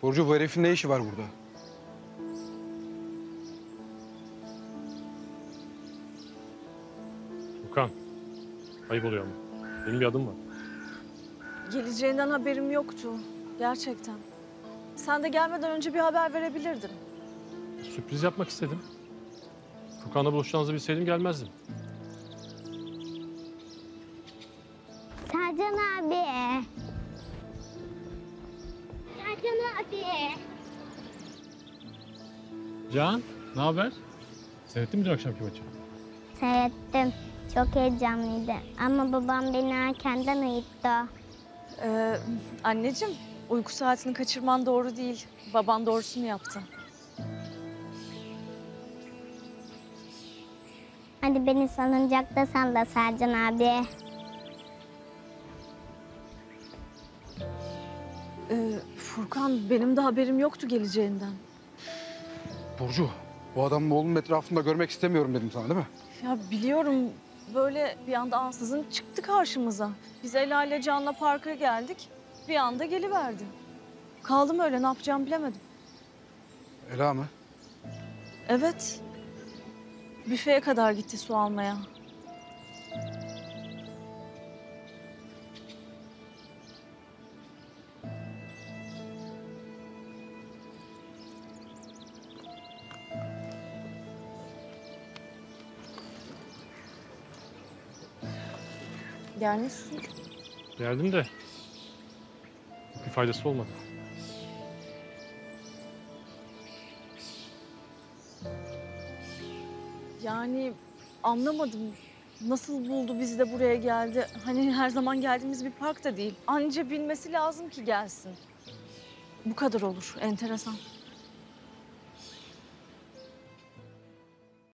Burcu, bu herifin ne işi var burada? Furkan, ayıp oluyor ama. Benim bir adım var. Geleceğinden haberim yoktu. Gerçekten. Sen de gelmeden önce bir haber verebilirdin. Sürpriz yapmak istedim. Furkan'la buluşacağınızı bilseydim gelmezdim. Sercan abi. Sercan abi. Can, ne haber? Seyrettin mi dün akşamki maçı? Seyrettim. Çok heyecanlıydı. Ama babam beni erkenden uyuttu. Anneciğim, uyku saatini kaçırman doğru değil. Baban doğrusunu yaptı. Hadi beni salıncakta salla Sercan abi. Furkan, benim de haberim yoktu geleceğinden. Burcu, bu adamı oğlumun etrafında görmek istemiyorum dedim sana, değil mi? Ya biliyorum, böyle bir anda ansızın çıktı karşımıza. Biz Ela ile Can'la parka geldik. Bir anda geliverdi. Kaldım öyle, ne yapacağımı bilemedim. Ela mı? Evet. Büfeye kadar gitti su almaya. Gelmişsin. Geldim de bir faydası olmadı. Yani anlamadım. Nasıl buldu bizi de buraya geldi? Hani her zaman geldiğimiz bir park da değil. Anca bilmesi lazım ki gelsin. Bu kadar olur. Enteresan.